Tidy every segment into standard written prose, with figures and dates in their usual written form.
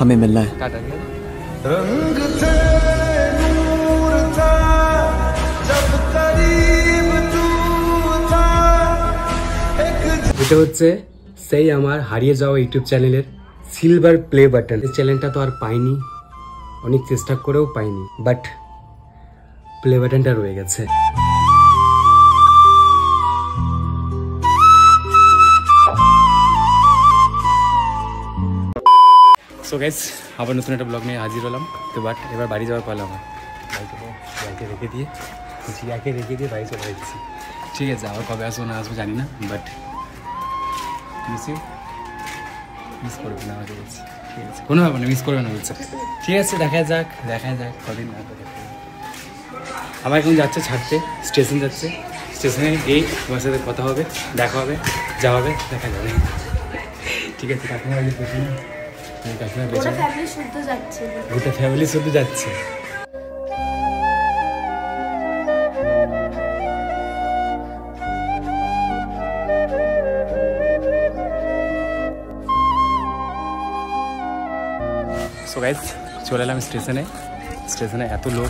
हमें मिलना है। रंग थे नूर था जब करीब तू था। এটা হচ্ছে সেই আমার হারিয়ে যাওয়া ইউটিউব চ্যানেলের সিলভার প্লে বাটন। এই চ্যানেলটা তো আর পাইনি, অনেক চেষ্টা করেও পাইনি, বাট প্লে বাটনটা রয়ে গেছে। সো গাইস, আবার নতুন একটা ব্লগ নিয়ে হাজির হলাম। তো বাট এবার বাড়ি যাওয়ার পালা আমার। বাইকে রেখে দিয়ে বাড়ি চলে যাচ্ছি। ঠিক আছে, আবার কবে আসবো না আসবো জানি না, বাট মিস করবে না আমাকে বলছি। ঠিক আছে, কোনো ব্যাপার না, মিস করবে না বলছে। ঠিক আছে, দেখা যাক কদিন না করে। আমার এখন যাচ্ছে ছাড়তে, স্টেশন যাচ্ছে। স্টেশনে গিয়েই তোমার সাথে কথা হবে, দেখা হবে, যাওয়া হবে, দেখা যাবে। ঠিক আছে, কাকিমা বাড়ি পেছনে, কাকিমা পেছনে, গোটা ফ্যামিলি শুধু যাচ্ছে। সো গাইস, চলে এলাম স্টেশনে। এত লোক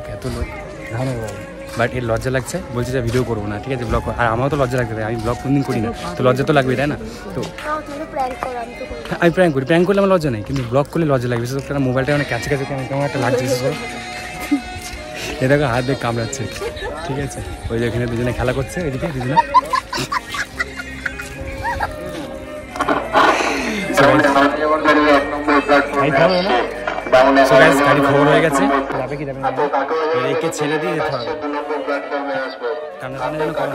বাট এর লজ্জা লাগছে, বলছে যে ভিডিও করবো না। ঠিক আছে, ব্লগ, আর আমারও তো লজ্জা লাগবে, আমি ব্লগ কোনদিন করি না, তো লজ্জা তো লাগবে, তাই না? তো আমি প্র্যাঙ্ক করলে আমার লজ্জা নেই, কিন্তু ব্লগ করলে লজ্জা লাগবে। বিশেষ করে মোবাইলটা অনেক কাছে কেমন একটা লাগছে। বিশেষ করে এটাকে হাত দিয়ে কামড়াচ্ছে। ঠিক আছে, ওই যে এখানে দুজনে খেলা করছে, এদিকে দুজনে। গাড়ি খবর হয়ে গেছে, যাবে কি যাবে না, রেখে ছেড়ে দিয়ে যেতে হবে। কান্না যেন করে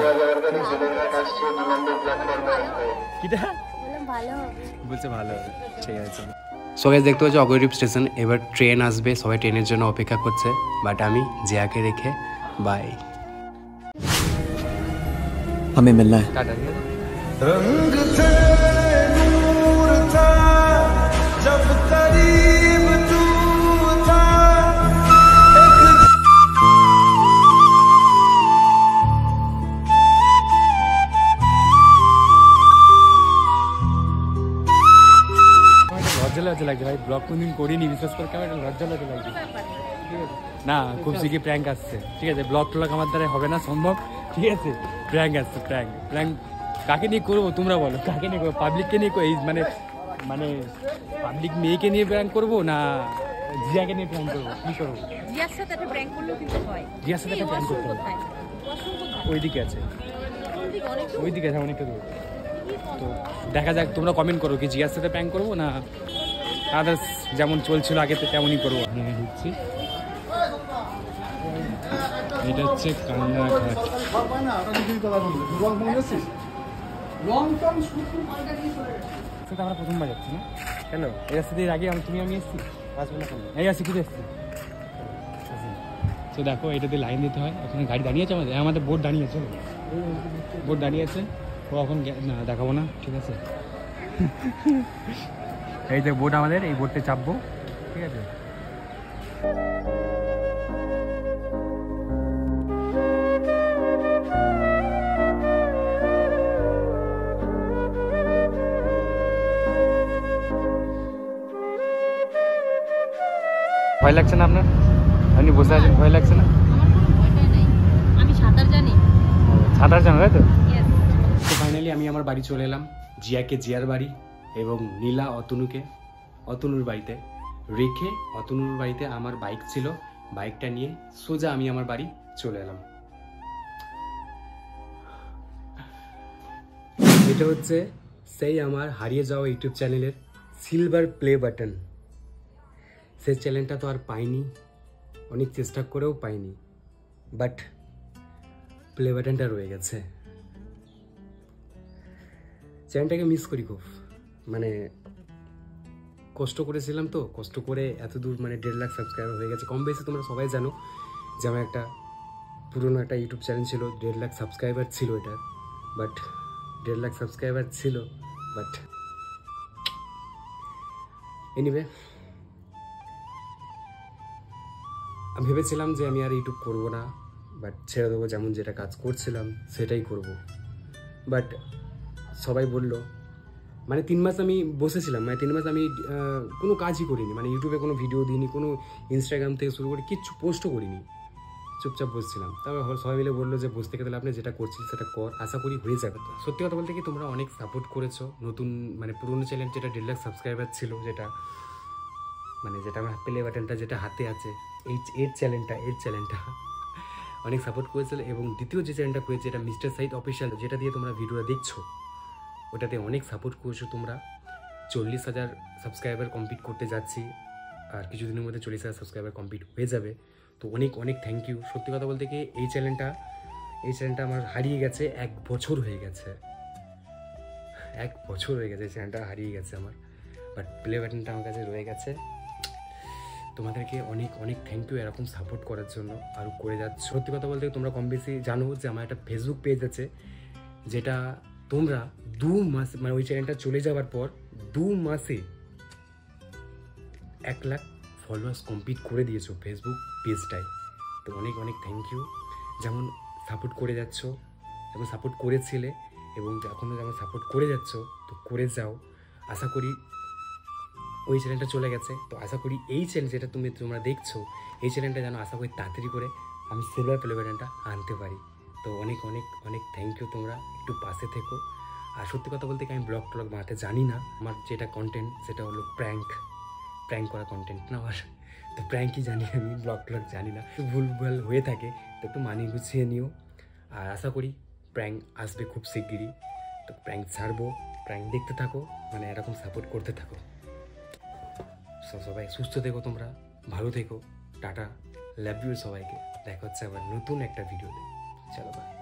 বলছে ভালো হবে। ঠিক আছে, সো গাইস, দেখতে পাচ্ছি অগরিব স্টেশন। এবার ট্রেন আসবে, সবাই ট্রেনের জন্য অপেক্ষা করছে, বাট আমি জিয়াকে রেখে বাই। हमें मिलना है। रंग थे नूर था जब करीब तू था। লজ্জা লাগছে ভাই, ব্লগ কোনদিন করিনি, বিশেষ করে কেমন লজ্জা লাগছে। ঠিক আছে না, খুব শিখে প্র্যাঙ্ক আসছে। ঠিক আছে, ব্লগ টোলক আমার দ্বারা হবে না সম্ভব। ঠিক আছে, প্র্যাঙ্ক আসছে, প্র্যাঙ্ক কাকে নিয়ে করবো তোমরা বলো? কাকে নিয়ে করবো? পাবলিককে নিয়ে মানে পাবলিক মেয়েকে নিয়ে প্র্যাঙ্ক করবো না জিয়াকে নিয়ে প্র্যাঙ্ক করবো? কি করবো? জিয়ার সাথে একটা প্র্যাঙ্ক করতে হবে। ওইদিকে আছে অনেকটা দূর। তো দেখা যাক, তোমরা কমেন্ট করো কি জিয়ার সাথে প্র্যাঙ্ক করবো না আদার্স যেমন চলছিল আগে তো তেমনই করবো। আমি ঢুকছি, এটা হচ্ছে কান্নাঘাট। আমরা প্রথমবার যাচ্ছি না কেন? এই রাস্তা দিয়ে আগে তুমি আমি এসছি, এই রাস্তা কি এসছি। তো দেখো, এটাতে লাইন দিতে হয়। ওখানে গাড়ি দাঁড়িয়ে আছে, আমাদের বোর্ড দাঁড়িয়ে আছে, ও এখন না দেখাবো না। ঠিক আছে, এই যে বোর্ড আমাদের, এই বোর্ডে চাপবো। ঠিক আছে, ভয় লাগছে না আপনার? আপনি বসে আছেন, ভয় লাগছে না? আমি সাঁতার জানি। সাঁতার জানো, তাই তো? তো ফাইনালি আমি আমার বাড়ি চলে এলাম, জিয়ার বাড়ি, এবং নীলা অতনুর বাড়িতে রেখে। অতনুর বাড়িতে আমার বাইক ছিল, বাইকটা নিয়ে সোজা আমি আমার বাড়ি চলে এলাম। এটা হচ্ছে সেই আমার হারিয়ে যাওয়া ইউটিউব চ্যানেলের সিলভার প্লে বাটন। সেই চ্যানেলটা তো আর পাইনি, অনেক চেষ্টা করেও পাইনি, বাট প্লে বাটনটা রয়ে গেছে। চ্যানেলটাকে মিস করি খুব, মানে কষ্ট করেছিলাম তো, কষ্ট করে এত দূর, মানে 1.5 লাখ সাবস্ক্রাইবার হয়ে গেছে। কম বেশি তোমরা সবাই জানো যে আমার একটা পুরোনো একটা ইউটিউব চ্যানেল ছিল, 1.5 লাখ সাবস্ক্রাইবার ছিল এটা, বাট 1.5 লাখ সাবস্ক্রাইবার ছিল, বাট এনিওয়ে আমি ভেবেছিলাম যে আমি আর ইউটিউব করবো না, বাট ছেড়ে দেবো, যেমন যেটা কাজ করছিলাম সেটাই করব। বাট সবাই বলল মানে 3 মাস আমি বসেছিলাম, মানে 3 মাস আমি কোনো কাজই করিনি, মানে ইউটিউবে কোনো ভিডিও দিইনি, কোনো ইনস্টাগ্রাম থেকে শুরু করে কিচ্ছু পোস্টও করিনি, চুপচাপ বসছিলাম। তারপর সবাই মিলে বললো যে বসে থেকে তাহলে আপনি যেটা করছিস সেটা কর, আশা করি হয়ে যাবে। তো সত্যি কথা বলতে কি তোমরা অনেক সাপোর্ট করেছো। নতুন মানে পুরোনো চ্যানেল যেটা 1.5 লাখ সাবস্ক্রাইবার ছিল, যেটা মানে যেটা আমার প্লে বাটনটা যেটা হাতে আছে, এর চ্যানেলটা অনেক সাপোর্ট করেছিল। এবং দ্বিতীয় যে চ্যানেলটা করেছে এটা মিস্টার সাইদ অফিসিয়াল, যেটা দিয়ে তোমরা ভিডিওটা দেখছো, ওটাতে অনেক সাপোর্ট করেছো তোমরা। 40,000 সাবস্ক্রাইবার কমপ্লিট করতে যাচ্ছি, আর কিছুদিনের মধ্যে 40,000 সাবস্ক্রাইবার কমপ্লিট হয়ে যাবে। তো অনেক অনেক থ্যাংক ইউ। সত্যি কথা বলতে কি এই চ্যানেলটা আমার হারিয়ে গেছে, 1 বছর হয়ে গেছে, 1 বছর হয়ে গেছে এই চ্যানেলটা হারিয়ে গেছে আমার, বাট প্লে বাটনটা আমার কাছে রয়ে গেছে। তোমাদেরকে অনেক অনেক থ্যাংক ইউ এরকম সাপোর্ট করার জন্য, আরও করে যাচ্ছ। সত্যি কথা বলতে তোমরা কম বেশি জানো যে আমার একটা ফেসবুক পেজ আছে, যেটা তোমরা 2 মাস মানে ওই চ্যানেলটা চলে যাওয়ার পর 2 মাসে 1 লাখ ফলোয়ার্স কমপ্লিট করে দিয়েছো ফেসবুক পেজটায়। তো অনেক অনেক থ্যাংক ইউ। যেমন সাপোর্ট করে যাচ্ছ, যেমন সাপোর্ট করেছিলে এবং এখনও যেমন সাপোর্ট করে যাচ্ছ, তো করে যাও। আশা করি ওই চ্যানেলটা চলে গেছে, তো আশা করি এই চ্যানেল যেটা তোমরা দেখছো, এই চ্যানেলটা যেন আশা করি তাড়াতাড়ি করে আমি সিলভার প্লে বাটনটা আনতে পারি। তো অনেক অনেক অনেক থ্যাংক ইউ, তোমরা একটু পাশে থেকো। আর সত্যি কথা বলতে কি আমি ব্লগ টলগ বানাতে জানি না, আমার যেটা কন্টেন্ট সেটা হলো প্র্যাঙ্ক করা কন্টেন্ট না আমার, তো প্র্যাঙ্কই জানি আমি, ব্লগ টলগ জানি না। ভুল হয়ে থাকে তো একটু মানিয়ে গুছিয়ে নিও। আর আশা করি প্র্যাঙ্ক আসবে খুব শিগগিরই, তো প্র্যাঙ্ক ছাড়বো, প্র্যাঙ্ক দেখতে থাকো, মানে এরকম সাপোর্ট করতে থাকো। সবাই সুস্থ থেকো, তোমরা ভালো থেকো, টাটা, লাভ ইউ সবাইকে। দেখা হচ্ছে আবার নতুন একটা ভিডিওতে, চলো বাই।